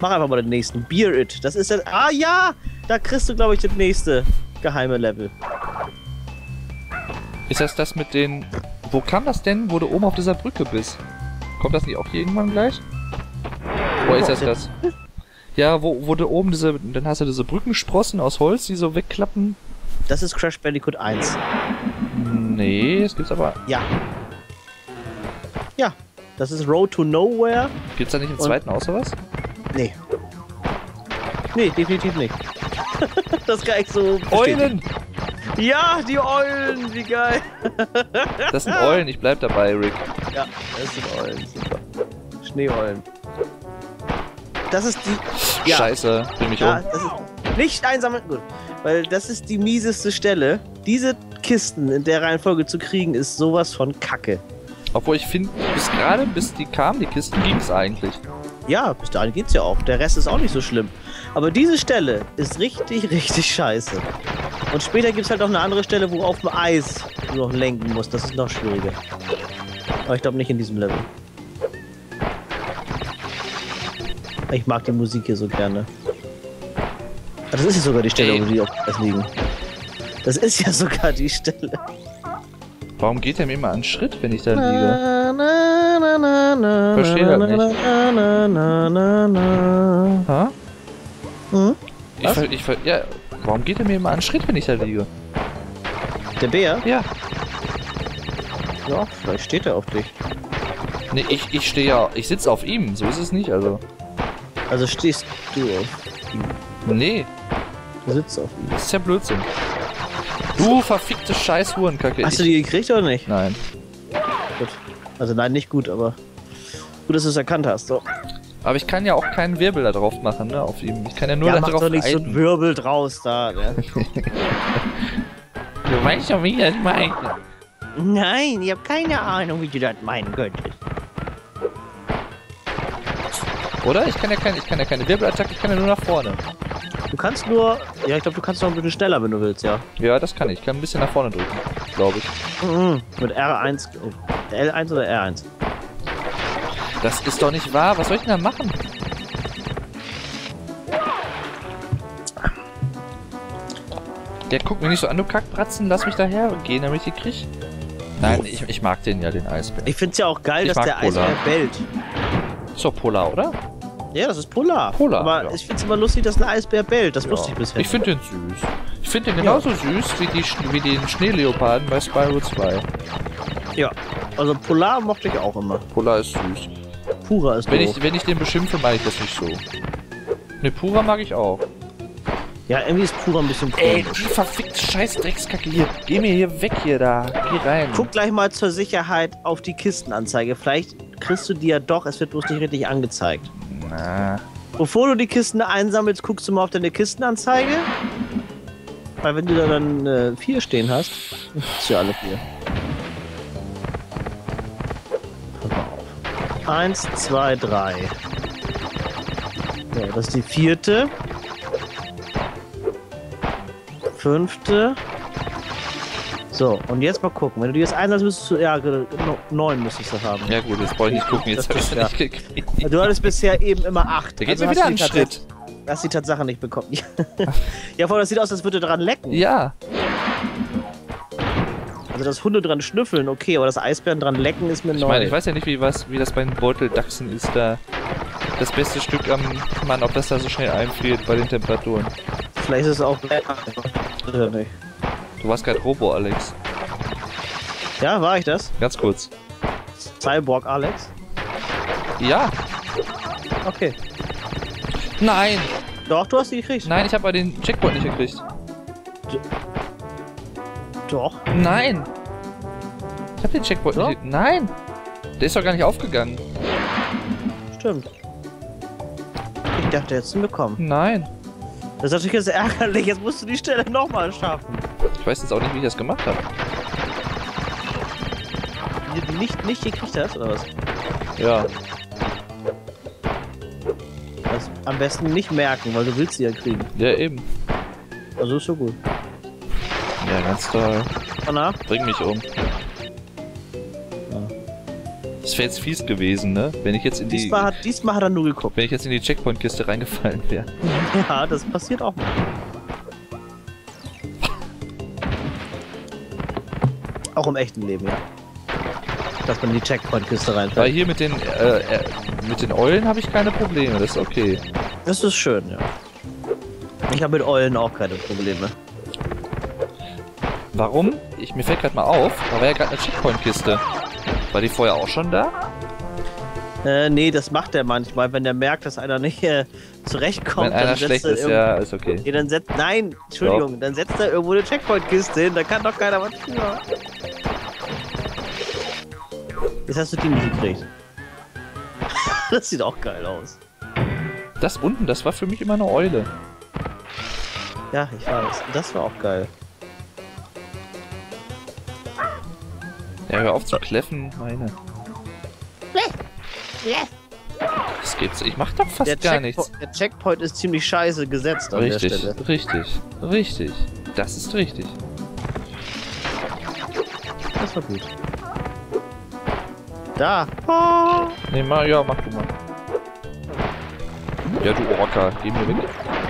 Mach einfach mal den nächsten. Beer It. Das ist das. Ah ja! Da kriegst du, glaube ich, das nächste geheime Level. Ist das mit den... Wo kam das denn, wo du oben auf dieser Brücke bist? Kommt das nicht auch hier irgendwann gleich? Wo ist das? Ja, wo du oben diese... Dann hast du diese Brückensprossen aus Holz, die so wegklappen. Das ist Crash Bandicoot 1. Nee, es gibt's aber... Ja. Ja. Das ist Road to Nowhere. Gibt's da nicht einen zweiten außer was? Nee. Nee, definitiv nicht. Das kann ich so... Eulen! Ja, die Eulen! Wie geil! Das sind Eulen, ich bleib dabei, Rick. Ja, das sind Eulen. Super. Schneeeulen. Das ist die... Ja. Scheiße, bring mich um. Das ist nicht einsammeln. Gut. Weil das ist die mieseste Stelle. Diese Kisten in der Reihenfolge zu kriegen, ist sowas von Kacke. Obwohl ich finde, bis die kamen, die Kisten, ging's eigentlich. Ja, bis dahin geht's ja auch. Der Rest ist auch nicht so schlimm. Aber diese Stelle ist richtig, richtig scheiße. Und später gibt's halt auch eine andere Stelle, wo auf dem Eis du noch lenken musst. Das ist noch schwieriger. Aber ich glaube nicht in diesem Level. Ich mag die Musik hier so gerne. Das ist ja sogar die Stelle, wo die auf dem Eis liegen. Das ist ja sogar die Stelle. Warum geht er mir immer einen Schritt, wenn ich da liege? Verstehe halt nicht. Ha? Hm? Ja, warum geht er mir immer einen Schritt, wenn ich da liege? Der Bär? Ja. Ja, vielleicht steht er auf dich. Nee, ich stehe ja, ich sitze auf ihm, so ist es nicht, also. Also stehst du auf ihm. Nee, Du sitzt auf ihm. das ist ja Blödsinn. Du verfickte scheiß Hurenkacke. Hast du die gekriegt oder nicht? Nein. Gut. Also nein, nicht gut, aber gut, dass du es erkannt hast. So. Aber ich kann ja auch keinen Wirbel da drauf machen, ne, auf ihm. Ich kann ja nur Ja, da mach drauf doch nicht so reiten. ein Wirbel draus da, ne? Du weißt schon, wie ich das meine. Nein, ich habe keine Ahnung, wie du das meinen könntest. Oder? Ich kann ja keine Wirbelattacke, ich kann ja nur nach vorne. Du kannst nur... Ja, ich glaube, du kannst noch ein bisschen schneller, wenn du willst, ja. Ja, das kann ich. Ich kann ein bisschen nach vorne drücken, glaube ich. Mit R1... L1 oder R1? Das ist doch nicht wahr. Was soll ich denn da machen? Der guckt mir nicht so an, du Kackbratzen. Lass mich daher gehen, damit ich die krieg. Nein, ich mag den ja, den Eisbär. Ich find's ja auch geil, Ich dass der mag Polar. Eisbär bellt. Ist doch Polar, oder? Ja, das ist Polar. Polar, Aber ja. ich find's immer lustig, dass ein Eisbär bellt. Das wusste ich bisher. Ich finde den süß. Ich finde den genauso süß wie den Schneeleoparden bei Spyro 2. Ja. Also Polar mochte ich auch immer. Polar ist süß. Pura ist doof. Wenn ich den beschimpfe, mag ich das nicht so. Ne, Pura mag ich auch. Ja, irgendwie ist Pura ein bisschen Ey, komisch. die verfickte scheiß Dreckskacke hier. Geh mir hier weg hier da. Geh rein. Guck gleich mal zur Sicherheit auf die Kistenanzeige. Vielleicht kriegst du die ja doch, es wird bloß nicht richtig angezeigt. Na. Bevor du die Kisten einsammelst, guckst du mal auf deine Kistenanzeige. Weil wenn du da dann 4 stehen hast, ist ja alle 4. Pass mal auf. 1, 2, 3. Ja, das ist die 4. 5. So, und jetzt mal gucken. Wenn du die jetzt einsammelst, müsstest du... Ja, 9 müsstest du haben. Ja gut, jetzt brauche ich nicht gucken, jetzt habe ich Ja. nicht gekriegt. Du hattest bisher eben immer 8. Da geht mir wieder ein Schritt. Hast die Tatsache nicht bekommen. Ja, vor allem, das sieht aus, als würde dran lecken. Ja. Also das Hunde dran schnüffeln, okay, aber das Eisbären dran lecken ist mir Ich neu. meine, ich weiß ja nicht, wie das bei den Beuteldachsen ist, da das beste Stück am Mann, ob das da so schnell einfriert bei den Temperaturen. Vielleicht ist es auch lecker. Oder nicht? Du warst gerade Robo, Alex. Ja, war ich das? Ganz kurz. Cyborg Alex? Ja. Okay. Nein. Doch, du hast die gekriegt. Nein, ich habe aber den Checkpoint nicht gekriegt. Doch. Nein. Ich habe den Checkpoint Doch? nicht gekriegt. Nein. Der ist doch gar nicht aufgegangen. Stimmt. Ich dachte, jetzt sind wir bekommen. Nein. Das ist natürlich jetzt ärgerlich. Jetzt musst du die Stelle nochmal schaffen. Ich weiß jetzt auch nicht, wie ich das gemacht habe. Die du nicht gekriegt hast, oder was? Ja. Das am besten nicht merken, weil du willst sie ja kriegen. Ja, eben. Also ist so gut. Ja, ganz toll. Anna? Bring mich um. Das wäre jetzt fies gewesen, ne? Wenn ich jetzt in die... Diesmal hat er nur geguckt. Wenn ich jetzt in die Checkpoint-Kiste reingefallen wäre. Ja, das passiert auch mal. Auch im echten Leben, ja. Dass man in die Checkpoint-Kiste Aber reinfällt. hier mit den Eulen habe ich keine Probleme, das ist okay. Das ist schön, ja. Ich habe mit Eulen auch keine Probleme. Warum? Mir fällt gerade mal auf, da war ja gerade eine Checkpoint-Kiste. War die vorher auch schon da? Nee, das macht er manchmal, wenn er merkt, dass einer nicht zurechtkommt. Wenn einer dann setzt schlecht ist, ja, ist okay. Nee, dann setzt... Nein, Entschuldigung, dann setzt er irgendwo eine Checkpoint-Kiste hin, da kann doch keiner was tun. Jetzt hast du die nicht gekriegt. Das sieht auch geil aus. Das unten, das war für mich immer eine Eule. Ja, ich weiß. Das war auch geil. Ja, hör auf zu kläffen, meine. Das gibt's. Ich mach doch fast gar nichts. Der Checkpoint ist ziemlich scheiße gesetzt an der Richtig, Stelle. richtig. Das ist richtig. Das war gut. Da! Oh. Nee, ja, mach du mal. Ja, du Orca, geh mir weg.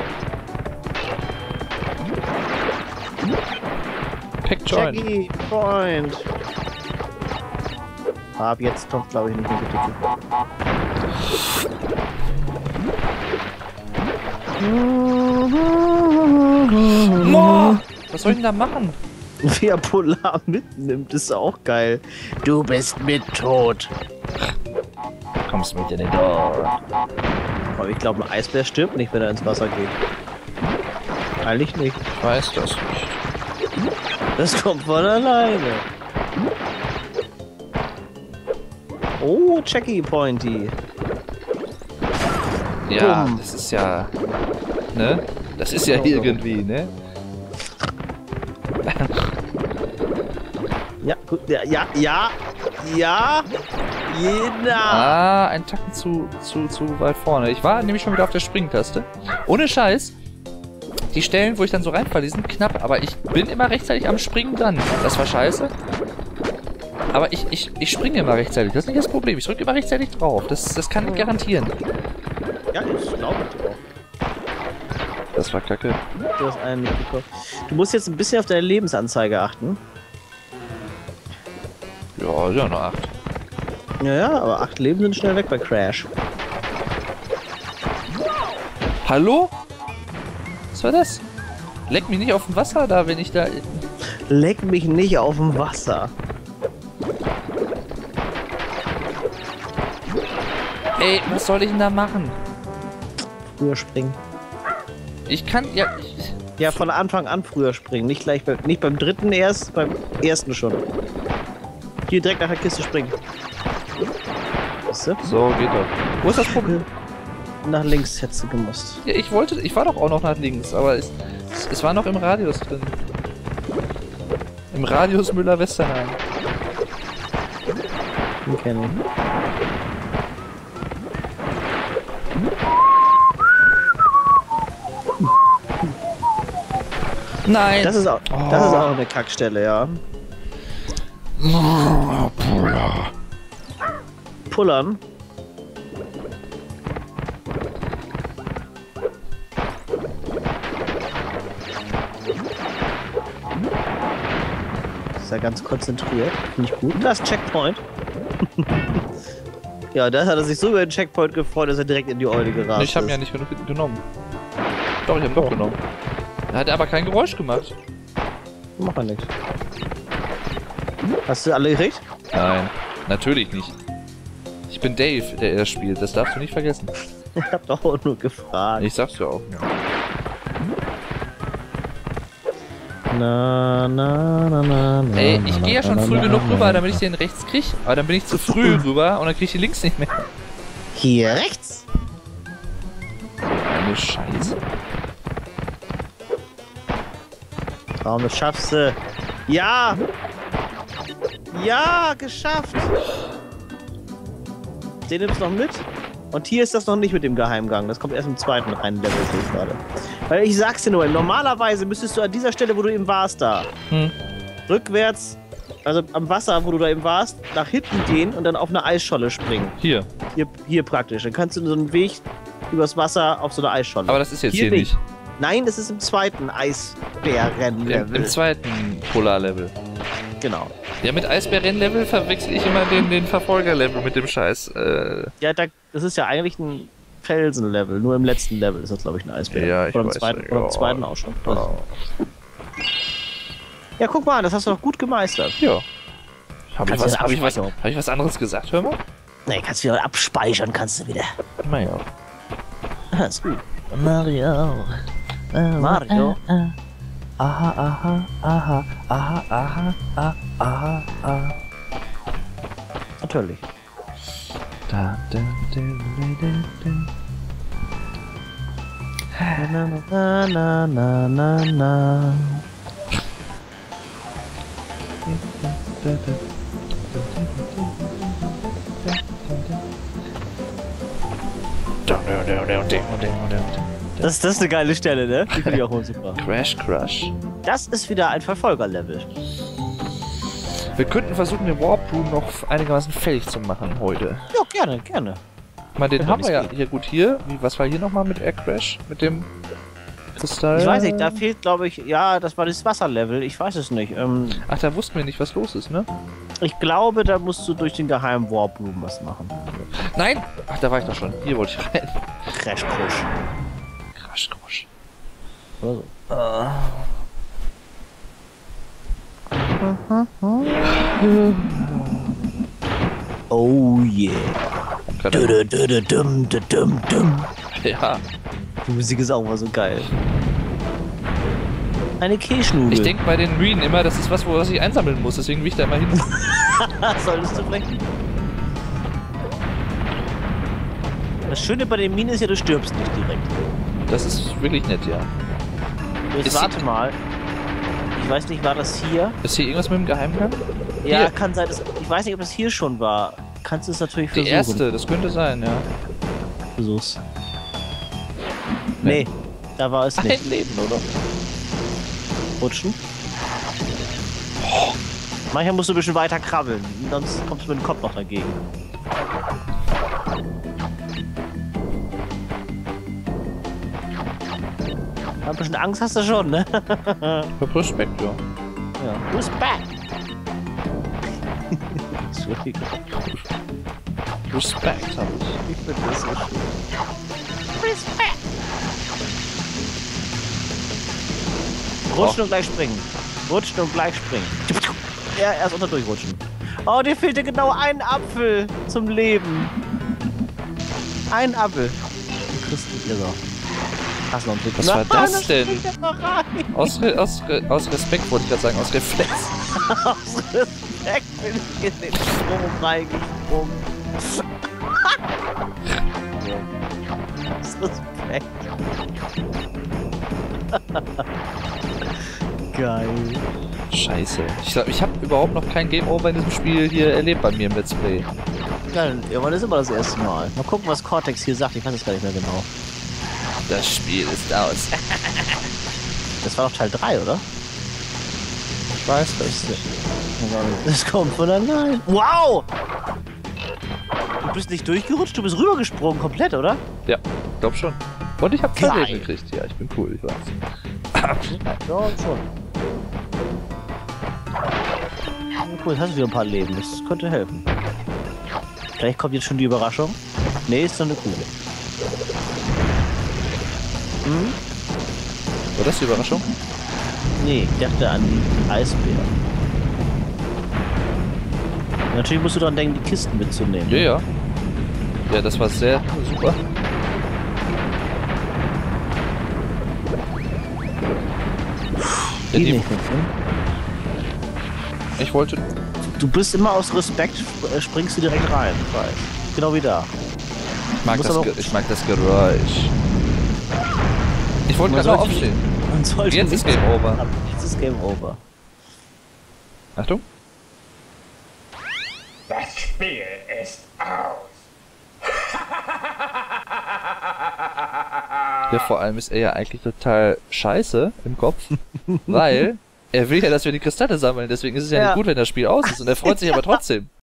Packjoin. Checkpoint! Ab jetzt kommt, glaube ich, nicht mehr bitte. Mo! Was soll ich denn da machen? Wie er Polar mitnimmt, ist auch geil. Du bist mit tot. Kommst mit in den Door. Aber ich glaube, ein Eisbär stirbt nicht, wenn er ins Wasser geht. Eigentlich nicht. Ich weiß das nicht. Das kommt von alleine. Oh, Checky Pointy. Ja, Bumm. das ist ja... Ne? Das ist ja irgendwie, ne? Ja, gut. Ja. Jeder. Ah, ein Tacken zu weit vorne. Ich war nämlich schon wieder auf der Springtaste. Ohne Scheiß. Die Stellen, wo ich dann so reinfalle, die sind knapp, aber ich bin immer rechtzeitig am Springen dran. Das war scheiße. Aber ich springe immer rechtzeitig. Das ist nicht das Problem. Ich drücke immer rechtzeitig drauf. Das kann ich garantieren. Ja, ich glaube auch. Das war kacke. Du hast einen mitbekommen. Du musst jetzt ein bisschen auf deine Lebensanzeige achten. Ja, nur 8. Ja, aber 8 Leben sind schnell weg bei Crash. Hallo? Was war das? Leck mich nicht auf dem Wasser da, wenn ich da... Leck mich nicht auf dem Wasser. Ey, was soll ich denn da machen? Früher springen. Ich kann... Ja, Ja, von Anfang an früher springen. Nicht gleich nicht beim dritten erst, beim ersten schon. Hier direkt nach der Kiste springen. Weißt du? So, geht doch. Wo ist das Problem? Nach links hättest du gemusst. Ja, ich war doch auch noch nach links, aber es war noch im Radius drin. Im Radius Müller-Westernheim. Den kenn ich. Nein! Das ist auch eine Kackstelle, ja. Pullern. Ist ja ganz konzentriert. Finde ich gut. Das ist Checkpoint. Ja, da hat er sich so über den Checkpoint gefreut, dass er direkt in die Eule gerast Ich habe ist. ja nicht genug genommen. Doch, ich habe doch genommen. Er hat aber kein Geräusch gemacht. Macht er nichts. Hast du alle gekriegt? Nein, natürlich nicht. Ich bin Dave, der das spielt. Das darfst du nicht vergessen. Ich hab doch auch nur gefragt. Ich sag's dir auch. Ja. Na. Ey, ich gehe ja schon früh genug rüber, damit ich den rechts krieg. Aber dann bin ich zu früh rüber und dann krieg ich die links nicht mehr. Hier rechts. Eine Scheiße. Traum, das schaffst du. Ja! Ja, geschafft! Den nimmst du noch mit. Und hier ist das noch nicht mit dem Geheimgang. Das kommt erst im zweiten reinen Level, sehe ich gerade. Weil ich sag's dir nur, normalerweise müsstest du an dieser Stelle, wo du eben warst, da. Rückwärts Also am Wasser, wo du da eben warst, nach hinten gehen und dann auf eine Eisscholle springen. Hier. Hier praktisch. Dann kannst du so einen Weg übers Wasser auf so eine Eisscholle. Aber das ist jetzt hier nicht. Nein, das ist im zweiten Eisbären-Level. Im zweiten Polarlevel. Genau. Ja, mit Eisbären-Level verwechsel ich immer den Verfolger-Level mit dem Scheiß. Ja, das ist ja eigentlich ein Felsen-Level. Nur im letzten Level ist das, glaube ich, ein Eisbär. Ja, ich weiß. Oder im zweiten auch schon. Ja, guck mal, das hast du doch gut gemeistert. Ja. Hab ich Kannst was anderes gesagt, hör mal? Nee, kannst du wieder abspeichern, kannst du wieder. Naja. Das ist gut. Mario. Mario. Aha, aha, aha, aha, aha, aha, aha, aha. Natürlich. Da, da, da, da, da. Na, na, na, na, na. Das ist eine geile Stelle, ne? Die finde ich auch mal super. Crash Crush. Das ist wieder ein Verfolgerlevel. Wir könnten versuchen, den Warp Room noch einigermaßen fähig zu machen heute. Ja, gerne, gerne. Mal, den Wenn haben wir ja es geht. hier gut hier. Was war hier nochmal mit Air Crash? Mit dem Kristall? Ich weiß nicht, da fehlt, glaube ich, ja, das war das Wasserlevel. Ich weiß es nicht. Ach, da wussten wir nicht, was los ist, ne? Ich glaube, da musst du durch den geheimen Warp Room was machen. Nein! Ach, da war ich doch schon. Hier wollte ich rein. Crash Crush. Crash Crush. Oder so. Oh yeah. Dum. Ja. Die Musik ist auch mal so geil. Eine Kirschnudel. Ich denke bei den Ruinen immer, das ist was, was ich einsammeln muss, deswegen will ich da immer hin. Solltest du vielleicht. Das Schöne bei den Minen ist ja, du stirbst nicht direkt. Das ist wirklich nett, ja. Jetzt warte mal. Ich weiß nicht, war das hier? Ist hier irgendwas mit dem Geheimgang? Ja, Hier. kann sein. Ich weiß nicht, ob das hier schon war. Kannst du es natürlich Die versuchen. erste, das könnte sein, ja. Versuch's. Nee, da war es nicht. Ein Leben, oder? Rutschen. Manchmal musst du ein bisschen weiter krabbeln, sonst kommst du mit dem Kopf noch dagegen. Ein bisschen Angst hast du schon, ne? Mit Respekt, ja. Ja. Respekt! Entschuldigung. Respekt hab ich. Ich finde das so schön. Respekt! Rutschen und gleich springen. Rutschen und gleich springen. Ja, erst unter durchrutschen. Oh, dir fehlte genau ein Apfel zum Leben. Ein Apfel. Du kriegst nicht so. Hast noch einen Trick. Was war das denn? springt er noch rein. Aus Respekt wollte ich gerade sagen, aus Reflex. Aus Respekt bin ich in den Strom reingesprungen. Aus Respekt. Geil. Scheiße. Ich glaube, ich habe überhaupt noch kein Game Over in diesem Spiel hier erlebt bei mir im Let's Play. Geil. Ja, das ist immer das erste Mal. Mal gucken, was Cortex hier sagt. Ich weiß es gar nicht mehr genau. Das Spiel ist aus. Das war doch Teil 3, oder? Ich weiß das. Das kommt von allein. Wow! Du bist nicht durchgerutscht, du bist rübergesprungen komplett, oder? Ja, glaub schon. Und ich habe 2 Geil. Leben gekriegt. Ja, ich bin cool, ich weiß. Ja, schon. Cool, jetzt hast du wieder ein paar Leben. Das könnte helfen. Vielleicht kommt jetzt schon die Überraschung. Nee, ist doch eine Kugel. Hm? War das die Überraschung? Nee, ich dachte an die Eisbär. Natürlich musst du daran denken, die Kisten mitzunehmen. Ja, ja. Ja, das war sehr super. Ja, Geht die, nicht mit, ne? ich wollte. Du bist immer aus Respekt, springst du direkt rein. Ich weiß. Genau wie da. Ich mag das Geräusch. Ich wollte Man gerade noch sollte- aufstehen. Man sollte Jetzt ist Game Over. Jetzt ist Game Over. Achtung. Das Spiel ist aus. Ja, vor allem ist er ja eigentlich total scheiße im Kopf, weil Er will ja, dass wir die Kristalle sammeln, deswegen ist es ja Ja. nicht gut, wenn das Spiel aus ist. Und er freut sich aber trotzdem.